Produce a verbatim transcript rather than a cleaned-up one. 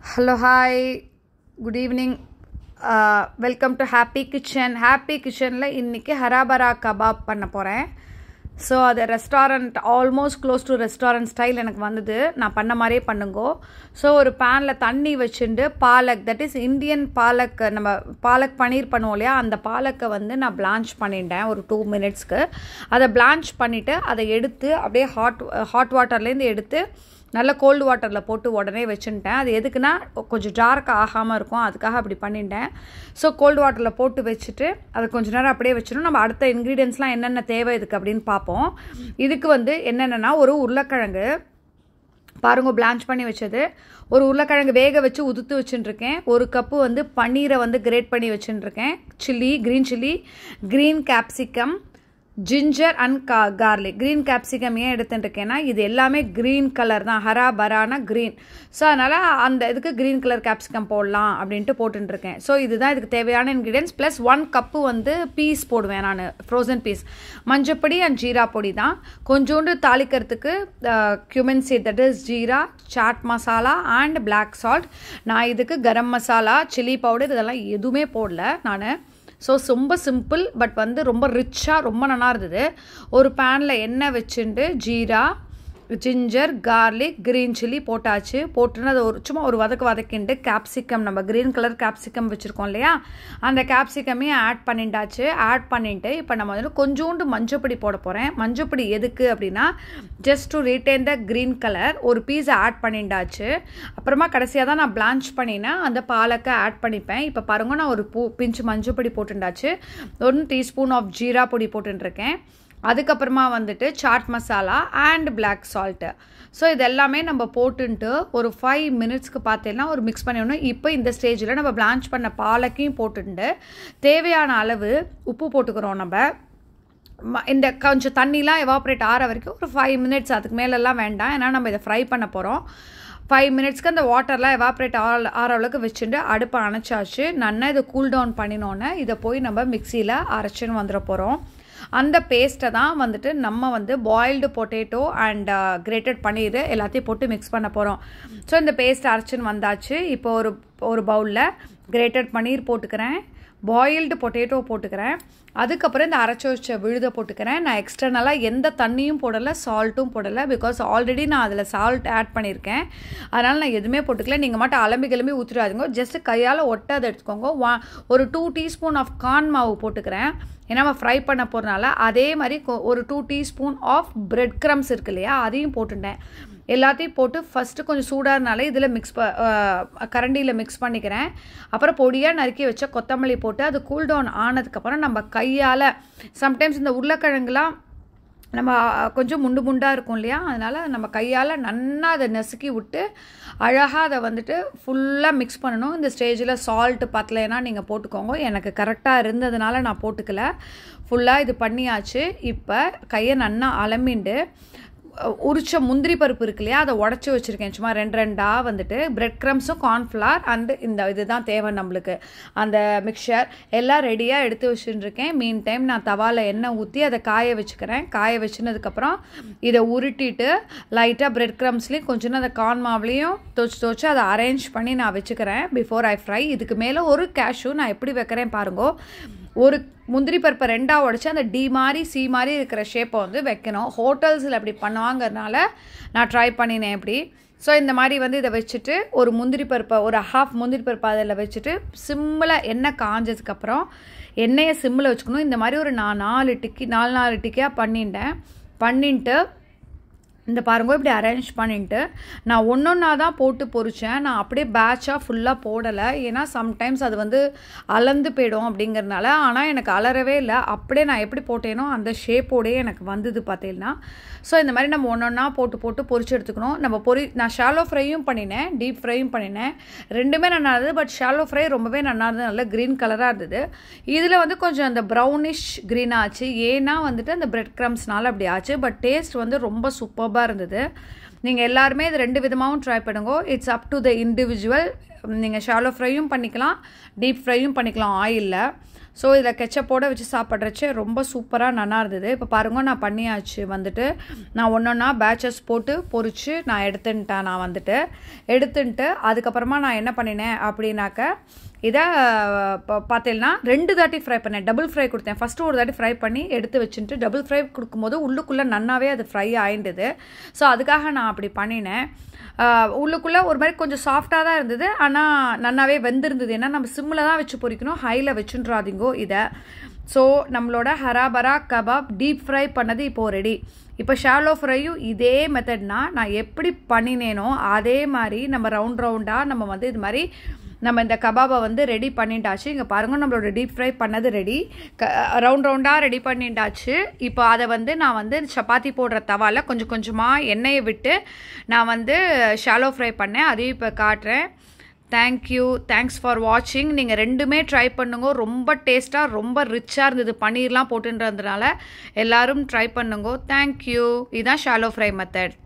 Hello, hi, good evening. Uh, welcome to Happy Kitchen. Happy Kitchen la inniki Hara Bhara Kebab panna poren. So the restaurant almost close to restaurant style எனக்கு வந்தது. நான் பண்ண மாதிரியே பண்ணுங்கோ. So ஒரு பேனில் தண்ணி வச்சுட்டு palak, that is Indian palak, நம்ம பாலக் பன்னீர் பண்ணுவோம் இல்லையா, அந்த பாலக்கை வந்து நான் பிளான்ச் பண்ணிட்டேன் ஒரு டூ மினிட்ஸ்க்கு. அதை பிளான்ச் பண்ணிவிட்டு அதை எடுத்து அப்படியே ஹாட் ஹாட் வாட்டர்லேருந்து எடுத்து நல்லா கோல்டு வாட்டரில் போட்டு உடனே வச்சுட்டேன். அது எதுக்குன்னா கொஞ்சம் டார்க் ஆகாமல் இருக்கும், அதுக்காக அப்படி பண்ணிட்டேன். ஸோ கோல்டு வாட்டரில் போட்டு வச்சுட்டு அதை கொஞ்சம் நேரம் அப்படியே வச்சிடும். நம்ம அடுத்த இன்க்ரீடியன்ஸ்லாம் என்னென்ன தேவை இதுக்கு அப்படின்னு பார்ப்போம். இதுக்கு வந்து என்னென்னா ஒரு உருளைக்கிழங்கு பாருங்க பிளான்ச் பண்ணி வச்சது, ஒரு உருளைக்கிழங்கு வேக வச்சு உதுத்து வச்சுட்டுருக்கேன். ஒரு கப்பு வந்து பன்னீரை வந்து கிரேட் பண்ணி வச்சுட்டுருக்கேன். Chilli, green chilli, green capsicum, ginger and ga garlic. Green capsicum ஏன் எடுத்துட்டுருக்கேன்னா இது எல்லாமே க்ரீன் கலர் தான், ஹரா பரானா க்ரீன். ஸோ அதனால் அந்த இதுக்கு க்ரீன் கலர் கேப்சிகம் போடலாம் அப்படின்ட்டு போட்டுருக்கேன். ஸோ இதுதான் இதுக்கு தேவையான இன்க்ரீடியன்ஸ். ப்ளஸ் ஒன் கப்பு வந்து பீஸ் போடுவேன் நான், ஃப்ரோசன் பீஸ். மஞ்சப்பொடி அண்ட் ஜீரா பொடி தான். கொஞ்சோண்டு தாளிக்கிறதுக்கு cumin seed, that is jeera, chaat masala and black salt. நான் இதுக்கு கரம் மசாலா, சில்லி பவுடர் இதெல்லாம் எதுவுமே போடல நான். ஸோ ரொம்ப சிம்பிள், பட் வந்து ரொம்ப ரிச்சாக ரொம்ப நல்லா இருந்தது. ஒரு பேனில் எண்ணெய் வச்சுட்டு ஜீரா, ஜிஞ்சர், கார்லிக், க்ரீன் சில்லி போட்டாச்சு. போட்டுன்னு அதை ஒரு சும்மா ஒரு வதக்கு வதக்கிண்டு கேப்சிகம், நம்ம க்ரீன் கலர் கேப்சிகம் வச்சுருக்கோம் இல்லையா, அந்த கேப்சிகமையும் ஆட் பண்ணிட்டாச்சு. ஆட் பண்ணிவிட்டு இப்போ நம்ம வந்து கொஞ்சோண்டு மஞ்சப்பொடி போட போகிறேன். மஞ்சப்பொடி எதுக்கு அப்படின்னா just to retain the green colour. ஒரு பீஸை ஆட் பண்ணிட்டாச்சு. அப்புறமா கடைசியாக தான் நான் பிளான்ச் பண்ணினேன், அந்த பாலக்கை ஆட் பண்ணிப்பேன். இப்போ பாருங்க, நான் ஒரு பூ பிஞ்சு மஞ்சப்பொடி போட்டுட்டாச்சு. ஒன் டீஸ்பூன் ஆஃப் ஜீரா பொடி போட்டுருக்கேன். அதுக்கப்புறமா வந்துட்டு chaat masala and black salt. So இது எல்லாமே நம்ம போட்டுன்ட்டு ஒரு ஃபைவ் மினிட்ஸ்க்கு பார்த்தீங்கன்னா ஒரு மிக்ஸ் பண்ணிடணும். இப்போ இந்த ஸ்டேஜில் நம்ம பிளான்ச் பண்ண பாலக்கையும் போட்டுட்டு தேவையான அளவு உப்பு போட்டுக்கிறோம். நம்ம இந்த கொஞ்சம் தண்ணிலாம் எவாப்ரேட் ஆகிற வரைக்கும் ஒரு ஃபைவ் மினிட்ஸ், அதுக்கு மேலெல்லாம் வேண்டாம், ஏன்னா நம்ம இதை ஃப்ரை பண்ண போகிறோம். ஃபைவ் மினிட்ஸ்க்கு அந்த வாட்டர்லாம் எவாப்ரேட் ஆ ஆகிற அளவுக்கு வச்சுட்டு அடுப்பை அணைச்சாச்சு. நல்லா இதை கூல் டவுன் பண்ணினோன்னே இதை போய் நம்ம மிக்சியில் அரைச்சின்னு வந்துட போகிறோம். அந்த பேஸ்ட்டை தான் வந்துட்டு நம்ம வந்து boiled potato and grated paneer எல்லாத்தையும் போட்டு மிக்ஸ் பண்ண போகிறோம். ஸோ இந்த பேஸ்ட் அரைச்சின்னு வந்தாச்சு. இப்போ ஒரு ஒரு பவுலில் கிரேட்டட் பன்னீர் போட்டுக்கிறேன், பாயில்டு பொட்டேட்டோ போட்டுக்கிறேன், அதுக்கப்புறம் இந்த அரைச்சி வச்ச விழுதை போட்டுக்கிறேன். நான் எக்ஸ்டர்னலாக எந்த தண்ணியும் போடலை, சால்ட்டும் போடலை, பிகாஸ் ஆல்ரெடி நான் அதில் சால்ட் ஆட் பண்ணியிருக்கேன். அதனால் நான் எதுவுமே போட்டுக்கல. நீங்கள் மட்டும் அலம்பி கிளம்பி ஊற்றிடாதுங்க, ஜஸ்ட்டு கையால் ஒட்டாத எடுத்துக்கோங்க. வா ஒரு டூ டீஸ்பூன் ஆஃப் கார்ன் மாவு போட்டுக்கிறேன், ஏன்னா நம்ம ஃப்ரை பண்ண போகிறனால. அதே மாதிரி ஒரு two teaspoon of bread crumbs இருக்கு இல்லையா, அதையும் போட்டுட்டேன். எல்லாத்தையும் போட்டு ஃபஸ்ட்டு கொஞ்சம் சூடானால இதில் மிக்ஸ் ப கரண்டியில் மிக்ஸ் பண்ணிக்கிறேன். அப்புறம் பொடியாக நறுக்கி வச்ச கொத்தமல்லி போட்டு அது கூல் டவுன் ஆனதுக்கப்புறம் நம்ம கையால், சம்டைம்ஸ் இந்த உருளைக்கிழங்குலாம் நம்ம கொஞ்சம் முண்டு முண்டாக இருக்கும் இல்லையா, அதனால் நம்ம கையால் நன்னா அதை நசுக்கி விட்டு அழகாக அதை வந்துட்டு ஃபுல்லாக மிக்ஸ் பண்ணணும். இந்த ஸ்டேஜில் சால்ட்டு பத்தலைன்னா நீங்கள் போட்டுக்கோங்க. எனக்கு கரெக்டாக இருந்ததுனால நான் போட்டுக்கல. ஃபுல்லாக இது பண்ணியாச்சு. இப்போ கையை நன்னா அலம்பிண்டு உரிச்ச முந்திரி பருப்பு இருக்கு இல்லையா, அதை உடச்சி வச்சுருக்கேன். சும்மா ரெண்டு ரெண்டாக வந்துட்டு பிரெட் க்ரம்ஸும் கார்ன்ஃப்ளவர் அண்டு இந்த இதுதான் தேவை நம்மளுக்கு, அந்த மிக்சர் எல்லாம் ரெடியாக எடுத்து வச்சுருக்கேன். மீன் டைம் நான் தவாவில் எண்ணெய் ஊற்றி அதை காய வச்சுக்கிறேன். காய வச்சுனதுக்கப்புறம் இதை உருட்டிட்டு லைட்டாக பிரெட் க்ரம்ஸ்லேயும் கொஞ்சம் அந்த கார்ன் மாவுலேயும் தோச்சு தோச்சு அதை அரேஞ்ச் பண்ணி நான் வச்சுக்கிறேன் பிஃபோர் ஐ ஃப்ரை. இதுக்கு மேலே ஒரு கேஷ்யூ நான் எப்படி வைக்கிறேன் பாருங்கோ. ஒரு முந்திரி பருப்பை ரெண்டாக உடச்சி அந்த டி மாதிரி சி மாதிரி இருக்கிற ஷேப்பை வந்து வைக்கணும். ஹோட்டல்ஸில் அப்படி பண்ணுவாங்கிறதுனால நான் ட்ரை பண்ணினேன் எப்படி. ஸோ இந்த மாதிரி வந்து இதை வச்சுட்டு ஒரு முந்திரி பருப்பை, ஒரு ஹாஃப் முந்திரி பருப்பை அதில் வச்சுட்டு சிம்மில் எண்ணெய் காஞ்சதுக்கப்புறம் எண்ணெயை சிம்மில் வச்சுக்கணும். இந்த மாதிரி ஒரு நான் நாலு டிக்கி நாலு நாலு டிக்கியாக பண்ணிட்டேன். பண்ணிட்டு இந்த பாருங்க இப்படி அரேஞ்ச் பண்ணிட்டு நான் ஒன்று ஒன்றா தான் போட்டு பொரித்தேன். நான் அப்படியே பேட்சாக ஃபுல்லாக போடலை, ஏன்னா சம்டைம்ஸ் அது வந்து அலந்து போயிடும் அப்படிங்கிறதுனால. ஆனால் எனக்கு அலறவே இல்லை, அப்படியே நான் எப்படி போட்டேனோ அந்த ஷேப்போடையே எனக்கு வந்தது பார்த்தீங்கன்னா. ஸோ இந்த மாதிரி நம்ம ஒன்று ஒன்றா போட்டு போட்டு பொரிச்சு எடுத்துக்கணும். நம்ம பொரி நான் ஷாலோ ஃப்ரையும் பண்ணினேன், டீப் ஃப்ரையும் பண்ணினேன். ரெண்டுமே நல்லா இருந்தது. பட் ஷாலோ ஃப்ரை ரொம்பவே நல்லா இருந்தது, நல்ல க்ரீன் கலராக இருந்தது. இதில் வந்து கொஞ்சம் அந்த ப்ரௌனிஷ் க்ரீன் ஆச்சு, ஏன்னா வந்துட்டு அந்த பிரெட் க்ரம்ஸ்னால அப்படி ஆச்சு. பட் டேஸ்ட் வந்து ரொம்ப சூப்பராக இருந்தது. நீங்கள் எல்லாருமே இது ரெண்டு விதமாகவும் ட்ரை பண்ணுங்க. It's up to the individual நீங்கள் ஷாலோ ஃப்ரையும் பண்ணிக்கலாம், டீப் ஃப்ரையும் பண்ணிக்கலாம் ஆயிலில். ஸோ இதில் கெச்சப்போடு வச்சு சாப்பிட்றச்சு ரொம்ப சூப்பராக நல்லா இருந்தது. இப்போ பாருங்க நான் பண்ணியாச்சு. வந்துட்டு நான் ஒன்று ஒன்றா பேட்சஸ் போட்டு பொரித்து நான் எடுத்துன்ட்டேன். நான் வந்துட்டு எடுத்துன்ட்டு அதுக்கப்புறமா நான் என்ன பண்ணினேன் அப்படின்னாக்க இதை பார்த்தீங்கன்னா ரெண்டு தாட்டி ஃப்ரை பண்ணேன். டபுள் ஃப்ரை கொடுத்தேன். ஃபஸ்ட்டு ஒரு தாட்டி ஃப்ரை பண்ணி எடுத்து வச்சுட்டு டபுள் ஃப்ரை கொடுக்கும்போது உள்ளுக்குள்ளே நன்னாவே அது ஃப்ரை ஆகிடுது. ஸோ அதுக்காக நான் அப்படி பண்ணினேன். உள்ளுக்குள்ளே ஒரு மாதிரி கொஞ்சம் சாஃப்டாக தான் இருந்தது, ஆனால் நன்னாவே வெந்திருந்தது. ஏன்னா நம்ம சிம்மில் தான் வச்சு பொரிக்கணும், ஹையில் வச்சுன்றாதீங்கோ இதை. ஸோ நம்மளோட ஹரா பரா கபாப் டீப் ஃப்ரை பண்ணது இப்போது ரெடி. இப்போ ஷாலோ ஃப்ரையும் இதே மெத்தட்னா நான் எப்படி பண்ணினேனோ அதே மாதிரி நம்ம ரவுண்ட் ரவுண்டாக நம்ம வந்து இது மாதிரி நம்ம இந்த கபாபை வந்து ரெடி பண்ணிட்டாச்சு. இங்கே பாருங்கள் நம்மளோட டீப் ஃப்ரை பண்ணது ரெடி, க ரவுண்ட் ரவுண்டாக ரெடி பண்ணிட்டாச்சு. இப்போ அதை வந்து நான் வந்து சப்பாத்தி போடுற தவாவில் கொஞ்சம் கொஞ்சமாக எண்ணெயை விட்டு நான் வந்து ஷாலோ ஃப்ரை பண்ணேன். அதையும் இப்போ காட்டுறேன். தேங்க்யூ, தேங்க்ஸ் ஃபார் வாட்சிங். நீங்கள் ரெண்டுமே ட்ரை பண்ணுங்க. ரொம்ப டேஸ்ட்டாக ரொம்ப ரிச்சாக இருந்தது. பன்னீர்லாம் போட்டுன்றதுனால எல்லோரும் ட்ரை பண்ணுங்க. தேங்க்யூ. இதுதான் ஷாலோ ஃப்ரை மெத்தட்.